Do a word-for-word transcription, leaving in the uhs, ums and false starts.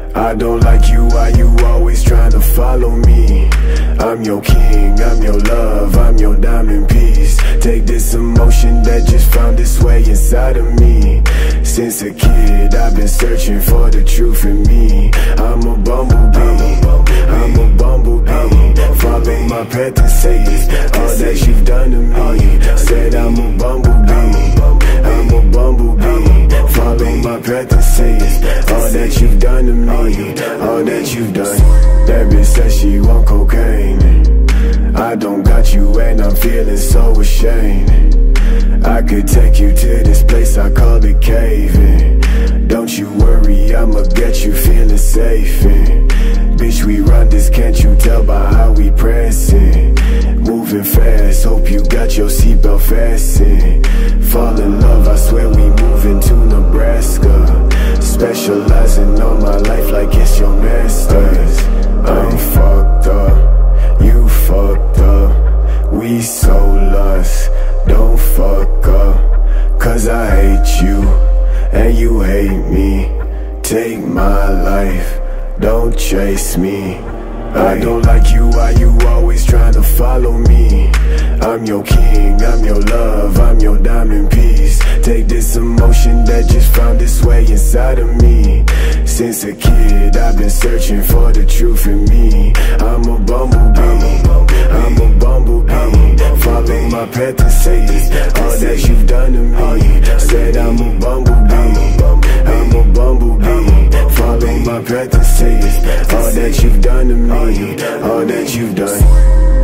I don't like you, why you always trying to follow me? I'm your king, I'm your love, I'm your diamond piece. Take this emotion that just found its way inside of me. Since a kid, I've been searching for the truth in me. I'm a bumblebee, I'm a bumblebee. Follow my path and say all that you've done to me. Said I'm a bumblebee, I'm a bumblebee. Follow my path and say all that you've done to me, all that you've done. That bitch said she want cocaine. I don't got you and I'm feeling so ashamed. I could take you to this place, I call it caving. Don't you worry, I'ma get you feeling safe in. Bitch, we run this, can't you tell by how we pressing? Moving fast, hope you got your seatbelt fastened. Fall in love, I swear we moving to Nebraska. Specializing on my life like it's your masters. I'm fucked up, you fucked up. We so lost, don't fuck up. Cause I hate you, and you hate me. Take my life, don't chase me. I don't like you, why you always trying to follow me? I'm your king, I'm your love, I'm your diamond piece. Take this emotion that just found its way inside of me. Since a kid, I've been searching for the truth in me. I'm a bumblebee, I'm a bumblebee. Follow my path and say all that you've done to me. Said I'm a bumblebee, I'm a bumblebee. Follow my path and say all that you've done to me, all that you've done.